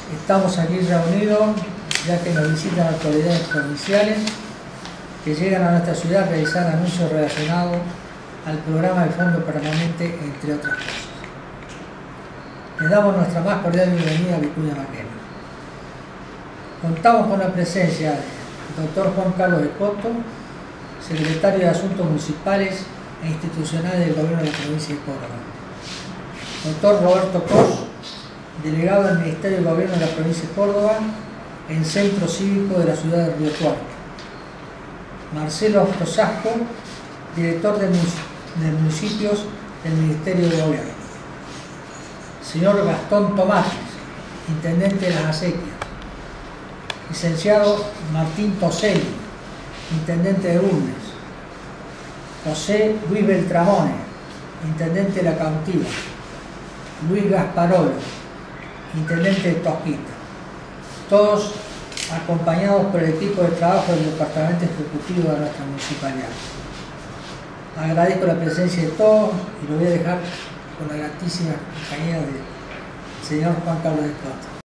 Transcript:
Estamos aquí reunidos ya que nos visitan autoridades provinciales que llegan a nuestra ciudad a realizar anuncios relacionados al programa del Fondo Permanente, entre otras cosas. Les damos nuestra más cordial bienvenida a Vicuña Maquena. Contamos con la presencia del Dr. Juan Carlos Escoto, secretario de Asuntos Municipales e Institucionales del Gobierno de la Provincia de Córdoba. Dr. Roberto Cos, delegado del Ministerio del Gobierno de la Provincia de Córdoba en Centro Cívico de la ciudad de Río Cuarto. Marcelo Frosasco, director de municipios del Ministerio de Gobierno. Señor Gastón Tomates, intendente de las Acequias. Licenciado Martín Toselli, intendente de Bulnes. José Luis Beltramone, intendente de La Cautiva. Luis Gasparolo, intendente de Tosquita. Todos acompañados por el equipo de trabajo del Departamento Ejecutivo de nuestra municipalidad. Agradezco la presencia de todos y lo voy a dejar con la gratísima compañía del señor Juan Carlos Escoto.